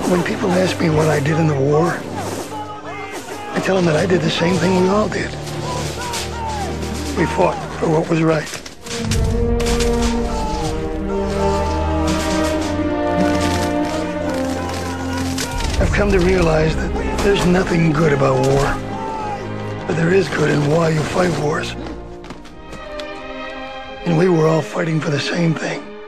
When people ask me what I did in the war, I tell them that I did the same thing we all did. We fought for what was right. I've come to realize that there's nothing good about war, but there is good in why you fight wars. And we were all fighting for the same thing.